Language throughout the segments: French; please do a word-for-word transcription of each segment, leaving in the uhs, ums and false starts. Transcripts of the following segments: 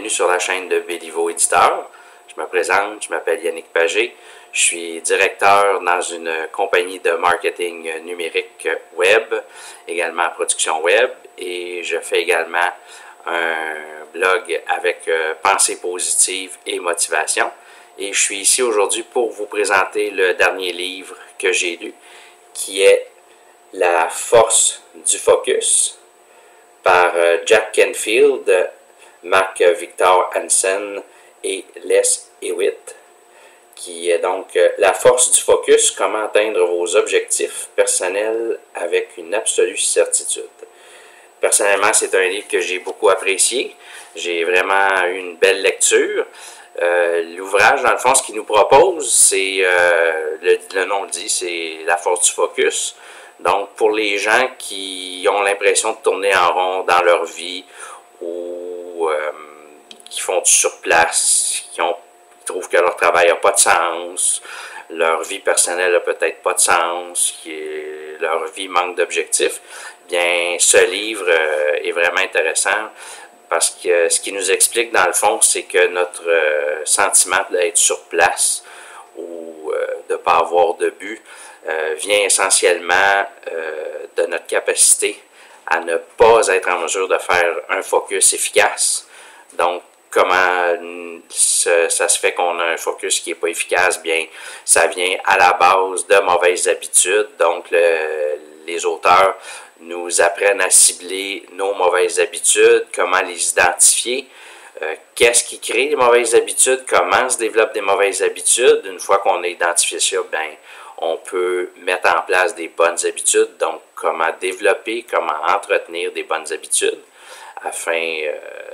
bienvenue sur la chaîne de Béliveau Éditeur. Je me présente, je m'appelle Yannick Pagé. Je suis directeur dans une compagnie de marketing numérique web, également production web, et je fais également un blog avec pensée positive et motivation. Et je suis ici aujourd'hui pour vous présenter le dernier livre que j'ai lu, qui est La force du focus par Jack Canfield, Mark Victor Hansen et Les Hewitt, qui est donc La force du focus, comment atteindre vos objectifs personnels avec une absolue certitude. Personnellement, c'est un livre que j'ai beaucoup apprécié. J'ai vraiment eu une belle lecture. Euh, L'ouvrage, dans le fond, ce qu'il nous propose, c'est, euh, le, le nom le dit, c'est la force du focus. Donc, pour les gens qui ont l'impression de tourner en rond dans leur vie ou euh, qui font du surplace, qui ont, qui trouvent que leur travail n'a pas de sens, leur vie personnelle n'a peut-être pas de sens, qui est, leur vie manque d'objectifs, bien, ce livre euh, est vraiment intéressant. Parce que ce qui nous explique, dans le fond, c'est que notre euh, sentiment d'être sur place ou euh, de ne pas avoir de but euh, vient essentiellement euh, de notre capacité à ne pas être en mesure de faire un focus efficace. Donc, comment ça, ça se fait qu'on a un focus qui n'est pas efficace? Bien, ça vient à la base de mauvaises habitudes. Donc, le, les auteurs nous apprennent à cibler nos mauvaises habitudes, comment les identifier, euh, qu'est-ce qui crée les mauvaises habitudes, comment se développent des mauvaises habitudes. Une fois qu'on a identifié ça, bien, on peut mettre en place des bonnes habitudes, donc comment développer, comment entretenir des bonnes habitudes afin euh,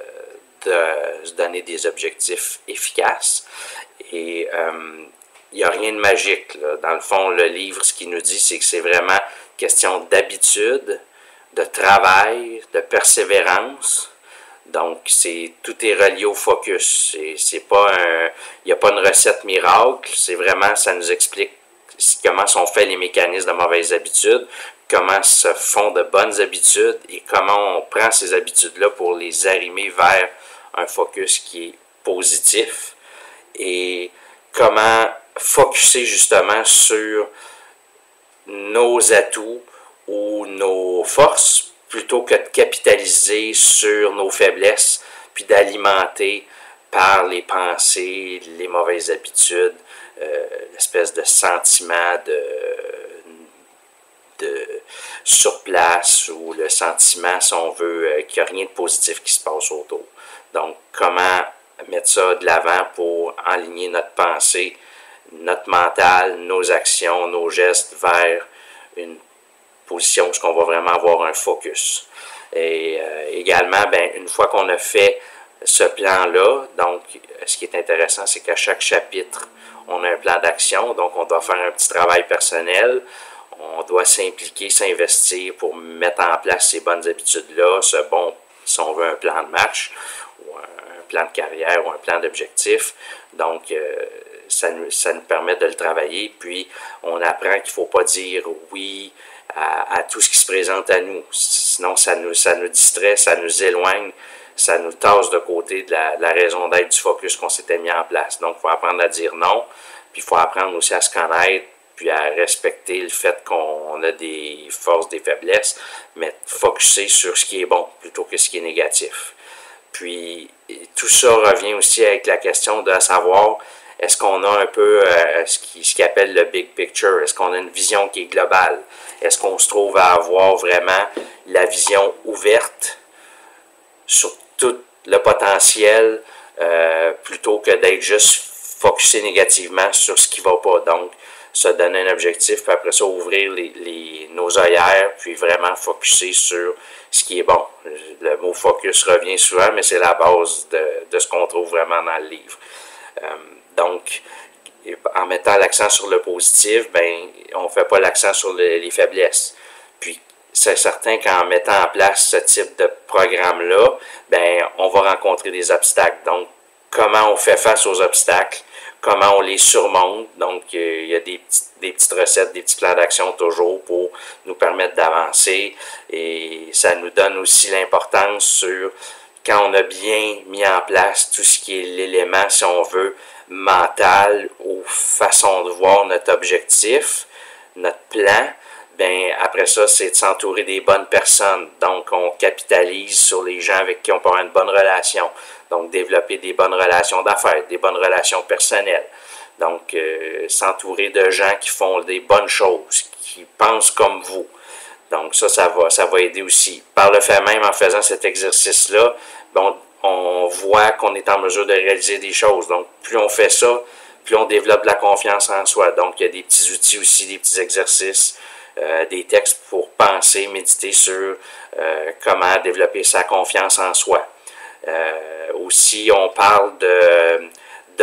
de se donner des objectifs efficaces. Et euh, il n'y a rien de magique, là. Dans le fond, le livre, ce qu'il nous dit, c'est que c'est vraiment question d'habitude, de travail, de persévérance. Donc, c'est tout est relié au focus. C'est pas un, il n'y a pas une recette miracle. C'est vraiment, ça nous explique comment sont faits les mécanismes de mauvaises habitudes, comment se font de bonnes habitudes et comment on prend ces habitudes-là pour les arrimer vers un focus qui est positif et comment focuser justement sur nos atouts ou nos forces plutôt que de capitaliser sur nos faiblesses puis d'alimenter par les pensées, les mauvaises habitudes, euh, l'espèce de sentiment de, de surplace ou le sentiment, si on veut, euh, qu'il n'y a rien de positif qui se passe autour. Donc, comment mettre ça de l'avant pour aligner notre pensée, notre mental, nos actions, nos gestes vers une position où on va vraiment avoir un focus. Et euh, également, ben, une fois qu'on a fait ce plan-là, donc ce qui est intéressant, c'est qu'à chaque chapitre, on a un plan d'action, donc on doit faire un petit travail personnel, on doit s'impliquer, s'investir pour mettre en place ces bonnes habitudes-là, ce bon, si on veut, un plan de match, ou un plan de carrière, ou un plan d'objectif. Donc, euh, Ça nous, ça nous permet de le travailler, puis on apprend qu'il ne faut pas dire oui à, à tout ce qui se présente à nous. Sinon, ça nous, ça nous distrait, ça nous éloigne, ça nous tasse de côté de la, de la raison d'être du focus qu'on s'était mis en place. Donc, il faut apprendre à dire non, puis il faut apprendre aussi à se connaître, puis à respecter le fait qu'on a des forces, des faiblesses, mais focuser sur ce qui est bon plutôt que ce qui est négatif. Puis, tout ça revient aussi avec la question de savoir est-ce qu'on a un peu euh, ce qu'il ce qui appelle le big picture? Est-ce qu'on a une vision qui est globale? Est-ce qu'on se trouve à avoir vraiment la vision ouverte sur tout le potentiel euh, plutôt que d'être juste focusé négativement sur ce qui ne va pas? Donc, se donner un objectif, puis après ça, ouvrir les, les, nos œillères, puis vraiment focuser sur ce qui est bon. Le mot focus revient souvent, mais c'est la base de, de ce qu'on trouve vraiment dans le livre. Euh, Donc, en mettant l'accent sur le positif, ben, on ne fait pas l'accent sur le, les faiblesses. Puis, c'est certain qu'en mettant en place ce type de programme-là, ben, on va rencontrer des obstacles. Donc, comment on fait face aux obstacles, comment on les surmonte. Donc, il y a des petites, des petites recettes, des petits plans d'action toujours pour nous permettre d'avancer. Et ça nous donne aussi l'importance sur quand on a bien mis en place tout ce qui est l'élément, si on veut, mental ou façon de voir notre objectif, notre plan, ben après ça, c'est de s'entourer des bonnes personnes. Donc, on capitalise sur les gens avec qui on peut avoir une bonne relation. Donc, développer des bonnes relations d'affaires, des bonnes relations personnelles. Donc, euh, s'entourer de gens qui font des bonnes choses, qui pensent comme vous. Donc, ça, ça va, ça va aider aussi. Par le fait même, en faisant cet exercice-là, bon, on voit qu'on est en mesure de réaliser des choses. Donc, plus on fait ça, plus on développe de la confiance en soi. Donc, il y a des petits outils aussi, des petits exercices, euh, des textes pour penser, méditer sur euh, comment développer sa confiance en soi. Euh, aussi, on parle de, de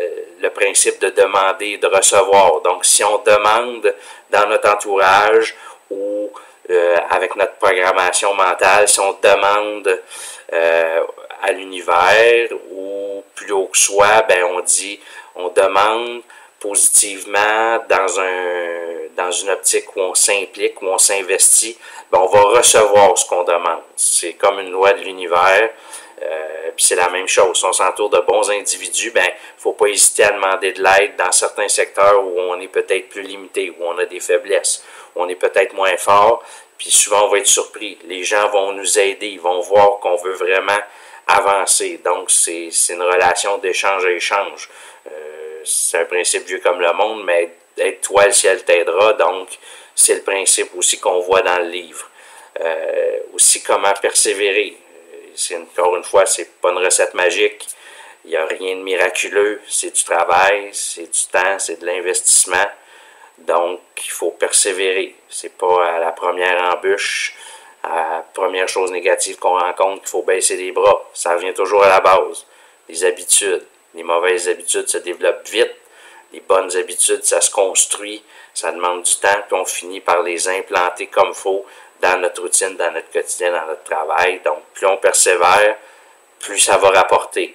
le principe de demander et de recevoir. Donc, si on demande dans notre entourage ou euh, avec notre programmation mentale, si on demande euh, à l'univers ou plus haut que soi, ben on dit, on demande positivement dans un dans une optique où on s'implique, où on s'investit, ben on va recevoir ce qu'on demande. C'est comme une loi de l'univers. Euh, puis c'est la même chose. Si on s'entoure de bons individus, ben faut pas hésiter à demander de l'aide dans certains secteurs où on est peut-être plus limité, où on a des faiblesses, où on est peut-être moins fort. Puis souvent on va être surpris. Les gens vont nous aider, ils vont voir qu'on veut vraiment avancer. Donc c'est c'est une relation d'échange à échange. Euh, c'est un principe vieux comme le monde, mais aide-toi, le ciel t'aidera. Donc c'est le principe aussi qu'on voit dans le livre. Euh, aussi comment persévérer. C'est encore une fois, c'est pas une recette magique. Il n'y a rien de miraculeux. C'est du travail, c'est du temps, c'est de l'investissement. Donc, il faut persévérer. C'est pas à la première embûche, à la première chose négative qu'on rencontre qu'il faut baisser les bras. Ça revient toujours à la base. Les habitudes. Les mauvaises habitudes se développent vite. Les bonnes habitudes, ça se construit. Ça demande du temps, puis on finit par les implanter comme il faut dans notre routine, dans notre quotidien, dans notre travail. Donc, plus on persévère, plus ça va rapporter.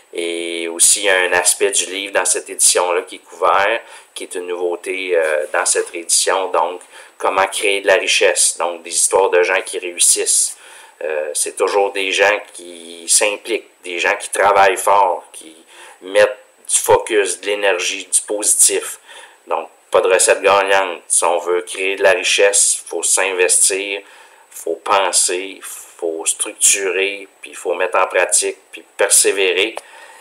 Et aussi, il y a un aspect du livre dans cette édition-là qui est couvert, qui est une nouveauté euh, dans cette édition. Donc, comment créer de la richesse. Donc, des histoires de gens qui réussissent. Euh, c'est toujours des gens qui s'impliquent, des gens qui travaillent fort, qui mettent du focus, de l'énergie, du positif. Donc, pas de recette gagnante. Si on veut créer de la richesse, il faut s'investir, il faut penser, il faut structurer, puis il faut mettre en pratique, puis persévérer.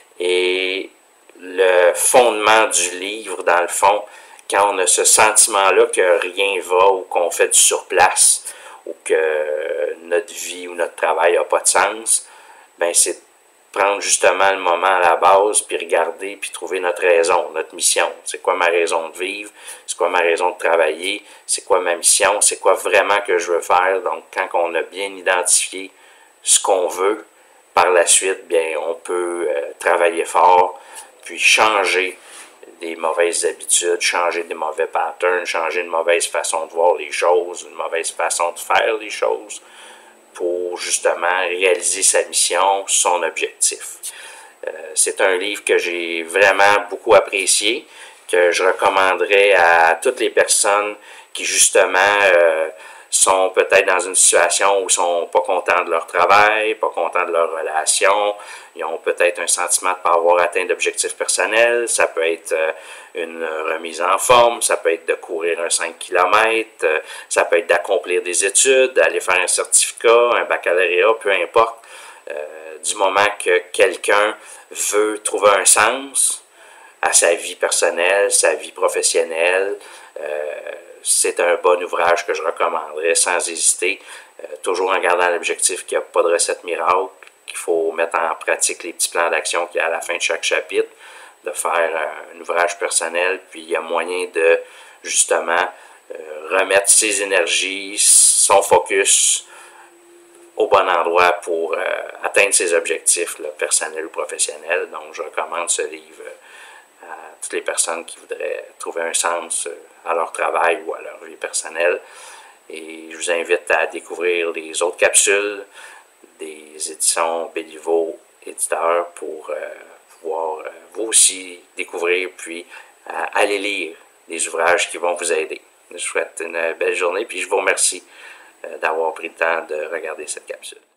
Et le fondement du livre, dans le fond, quand on a ce sentiment-là que rien va ou qu'on fait du surplace ou que notre vie ou notre travail n'a pas de sens, ben c'est prendre justement le moment à la base, puis regarder, puis trouver notre raison, notre mission. C'est quoi ma raison de vivre? C'est quoi ma raison de travailler? C'est quoi ma mission? C'est quoi vraiment que je veux faire? Donc, quand on a bien identifié ce qu'on veut, par la suite, bien, on peut euh, travailler fort, puis changer des mauvaises habitudes, changer des mauvais patterns, changer une mauvaise façon de voir les choses, une mauvaise façon de faire les choses, pour justement réaliser sa mission, son objectif. Euh, c'est un livre que j'ai vraiment beaucoup apprécié, que je recommanderais à toutes les personnes qui justement euh, sont peut-être dans une situation où ils sont pas contents de leur travail, pas contents de leur relation, ils ont peut-être un sentiment de ne pas avoir atteint d'objectifs personnels, ça peut être euh, une remise en forme, ça peut être de courir un cinq kilomètres, euh, ça peut être d'accomplir des études, d'aller faire un certificat, un baccalauréat, peu importe. Euh, du moment que quelqu'un veut trouver un sens à sa vie personnelle, sa vie professionnelle, euh, c'est un bon ouvrage que je recommanderais sans hésiter, euh, toujours en gardant l'objectif qu'il n'y a pas de recette miracle, qu'il faut mettre en pratique les petits plans d'action qu'il y a à la fin de chaque chapitre, de faire euh, un ouvrage personnel, puis il y a moyen de justement euh, remettre ses énergies, son focus au bon endroit pour euh, atteindre ses objectifs là, personnels ou professionnels. Donc je recommande ce livre euh, à toutes les personnes qui voudraient trouver un sens euh, à leur travail ou à leur vie personnelle. Et je vous invite à découvrir les autres capsules des éditions Béliveau éditeurs pour euh, pouvoir euh, vous aussi découvrir puis euh, aller lire des ouvrages qui vont vous aider. Je vous souhaite une belle journée puis je vous remercie euh, d'avoir pris le temps de regarder cette capsule.